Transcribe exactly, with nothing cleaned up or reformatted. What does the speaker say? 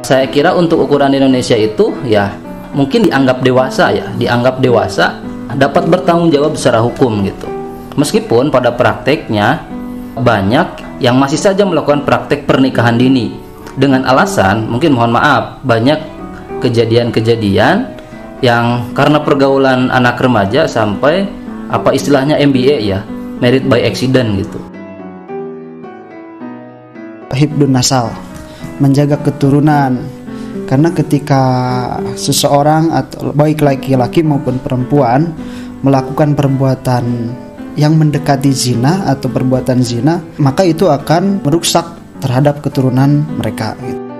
Saya kira untuk ukuran di Indonesia itu ya mungkin dianggap dewasa ya, dianggap dewasa dapat bertanggung jawab secara hukum gitu. Meskipun pada prakteknya banyak yang masih saja melakukan praktek pernikahan dini dengan alasan mungkin mohon maaf banyak kejadian-kejadian yang karena pergaulan anak remaja sampai apa istilahnya M B A ya, married by accident gitu. Hifdun nasal, menjaga keturunan, karena ketika seseorang atau baik laki-laki maupun perempuan melakukan perbuatan yang mendekati zina atau perbuatan zina, maka itu akan merusak terhadap keturunan mereka gitu.